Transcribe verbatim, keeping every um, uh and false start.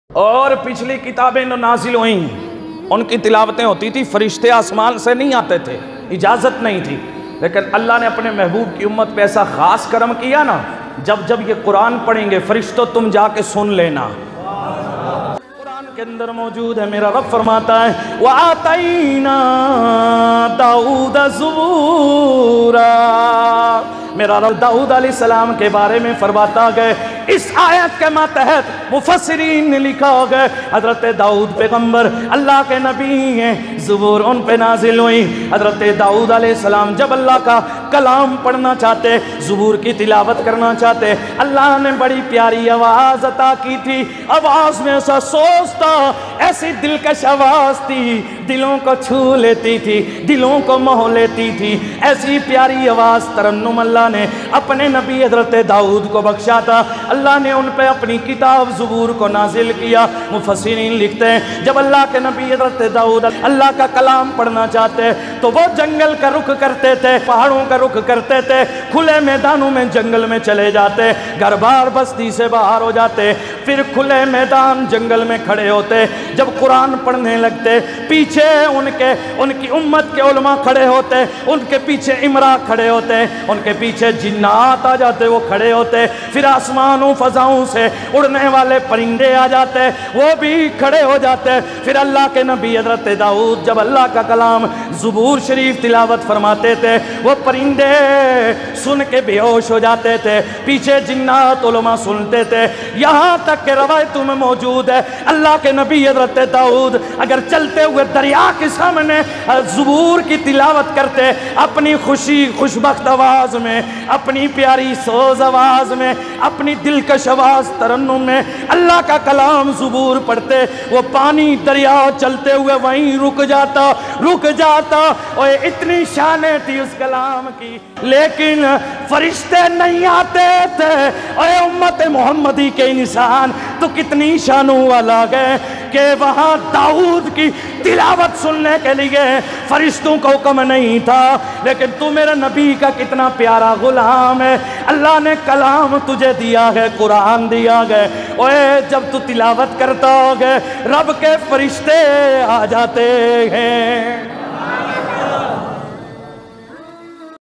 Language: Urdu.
اور پچھلی کتابیں جو نازل ہوئیں ان کی تلاوتیں ہوتی تھی، فرشتے آسمان سے نہیں آتے تھے، اجازت نہیں تھی، لیکن اللہ نے اپنے محبوب کی امت پہ ایسا خاص کرم کیا نا، جب جب یہ قرآن پڑھیں گے فرشتوں تم جا کے سن لینا۔ قرآن کے اندر موجود ہے، میرا رب فرماتا ہے وَآتَيْنَا دَاؤُودَ زُبُورًا، میرا رب داؤد علیہ السلام کے بارے میں فرماتا گئے، اس آیت کے ماتحت مفسرین نے لکھا گئے حضرت داؤد پیغمبر اللہ کے نبی ہیں، زبور ان پہ نازل ہوئی۔ حضرت داؤد علیہ السلام جب اللہ کا کلام پڑھنا چاہتے، زبور کی تلاوت کرنا چاہتے، اللہ نے بڑی پیاری آواز عطا کی تھی، آواز میں ایسا سوز تھا، ایسی دلکش آواز تھی، دلوں کو چھو لیتی تھی، دلوں کو موہ لیتی تھی، ایسی پیاری آواز ترنم اللہ نے اپنے نبی حضرت داؤد کو بخشا تھا۔ اللہ نے ان پہ اپنی کتاب زبور کو نازل کیا۔ مفسرین لکھتے ہیں جب اللہ کے نبی حضرت داؤد اللہ کا کلام پڑھنا چاہتے تو وہ جنگل کا رخ کرتے تھے، پہاڑوں کا رخ کرتے تھے، کھلے میدانوں میں جنگل میں چلے جاتے، گھر بار بستی سے باہر ہو جاتے، پھر کھلے میدان جنگل میں کھڑے ہوتے، جب قرآن پڑھنے لگتے پیچھے ان کے ان کی امت کے علماء کھڑے ہوتے، ان کے پیچھے امرا کھڑے ہوتے، ان کے پیچھے جنات آ جاتے، وہ کھڑے ہوتے، پھر آسمانوں فضاؤں سے اڑنے والے پرندے آ جاتے، وہ بھی کھڑے ہو جاتے، پھر اللہ کے نبی حضرت داؤد جب اللہ کا کلام زبور شریف تلاوت فرماتے تھے، وہ پرندے سن کے بے ہوش ہو جاتے تھے، پیچھے جنات علماء سنتے تھے، یہاں تک کہ روایتوں میں موجود ہے اللہ کے نبی حضرت داؤد اگر چلتے ہوئے دریا کے سامنے زبور کی تلاوت کرتے، اپنی خوشی خوشبخت آواز میں، اپنی پیاری سوز آواز میں، اپنی دلکش آواز ترنم میں اللہ کا کلام زبور پڑھتے، وہ پانی دریا چلتے ہوئے وہیں رک جاتا رک جاتا اور اتنی شانیں تھی اس کلام کی، لیکن فرشتے نہیں آتے تھے۔ اے امت محمدی کے انسان تو کتنی شانوں والا گئے کہ وہاں داؤد کی تلاوت سننے کے لیے فرشتوں کو حکم نہیں تھا، لیکن تو میرے نبی کا کتنا پیارا غلام ہے، اللہ نے کلام تجھے دیا ہے، قرآن دیا گئے، اوے جب تو تلاوت کرتا ہوگے رب کے فرشتے آ جاتے ہیں۔